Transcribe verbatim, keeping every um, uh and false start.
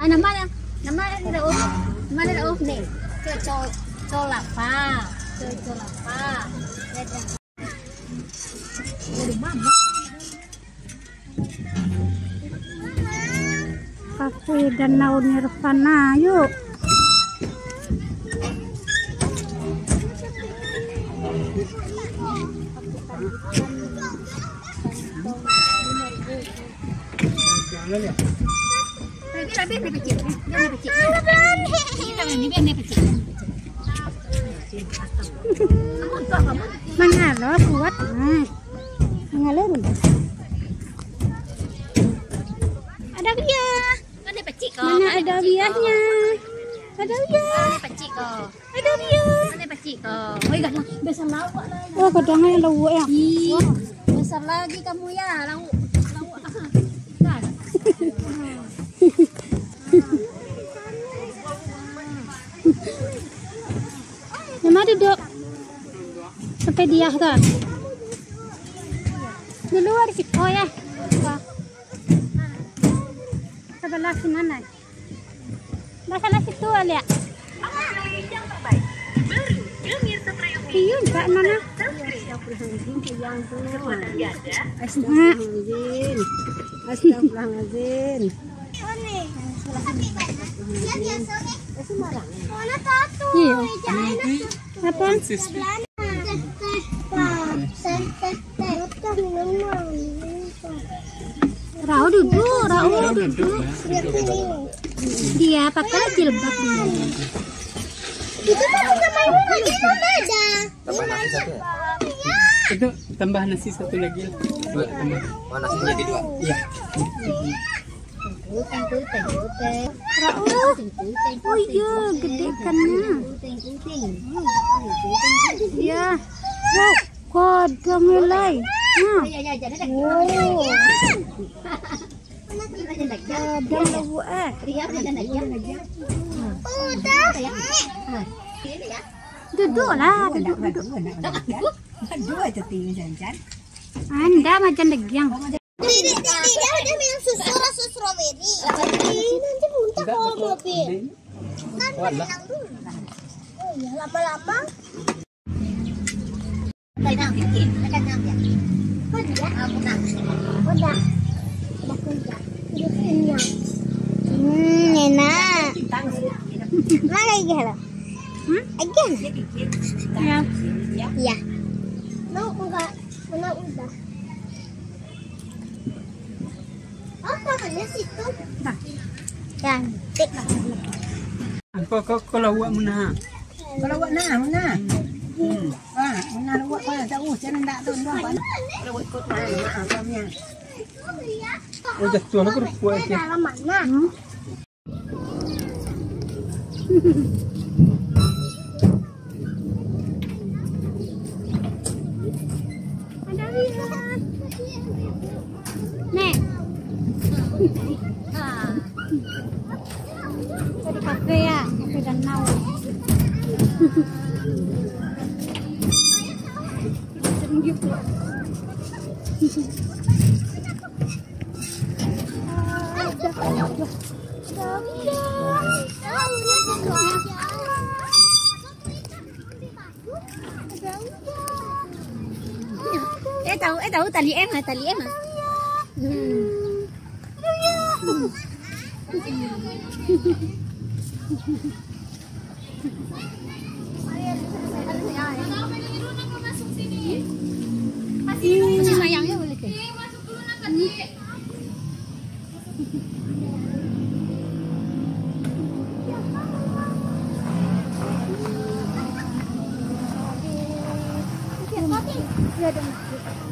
nama nama ada oh, mana ada oh nih. Cocok colapa, cocok colapa. Dari mama. Kafe Danau Nirvana, yuk. Jalan ya? Tapi biar dia pecik, biar dia pecik. Kita ini biar dia pecik. Mangalo kuat, nah. Mangalo nih. Ada biah. Kan dia pecik kok. Mana ada biahnya? Ada biah. Dia pecik kok. Ada biah. Kan dia pecik kok. Oh iya, besar lawak lah. Oh, kadangnya lauk ya. Ih, besar lagi kamu ya, lauk. Lauk. Kan. Nama duduk sampai dia tuh di luar sih. Oh ya, sebelah sana nih, sebelah situ lihat. Iya, enggak mana? Astagfirullahaladzim. Iya. Apa? Rao duduk, Rao duduk. Dia pakai jilbab dia. Itu tuh sama ibu lagi aja. Tambah nasi satu ya? Itu tambah nasi satu lagi. Dua tambah. Oh, nasinya jadi dua. Iya. Rao. Oh iya, gede ikannya. Iya. Wow, kode mulai. Nah. Oh. Kadang lagu eh. Duduk lah, duduk, duduk. Anda macam degiang. Didi, Didi, dia udah minum susu rasa strawberry. Nanti muntah kalau mobil. Kan menang dulu. Oh iya, lama-lama. Tenang, tenang ya. Udah, udah, udah, udah kenyang, udah kenyang. Hmm, enak. Mana lagi halo? Hmm? Again? Ya. Iya. Mau enggak? Mana udah? Oh, namanya situ. Nah. Cantik. Kau kau kau lawak mana? Kalau awak nak, mana? Hmm. Ah, mana awak kau tak usah jangan tak tahu doang. Kalau awak ikut mana, ah, kami. Oh, jatuh nak kuat ya. Dalam mana? Hmm. Ada lihat. Nek. Ah. Dari kafe ya, kafe Danau. Sering gitu. Eh tahu, eh tahu tali em ah, tali em ah. Hmm. Masih sayangnya boleh tuh. Masuk dulu nak tadi. Ya, ada.